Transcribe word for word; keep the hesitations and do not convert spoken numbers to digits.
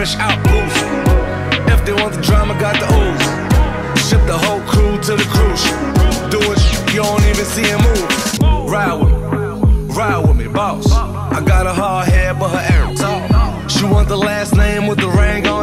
fresh out booth. If they want the drama, got the ooze. Ship the whole crew to the cruise. Doing shit you don't even see him move. Ride with me, ride with me, boss. I got a hard head, but her air tall. She want the last name with the ring on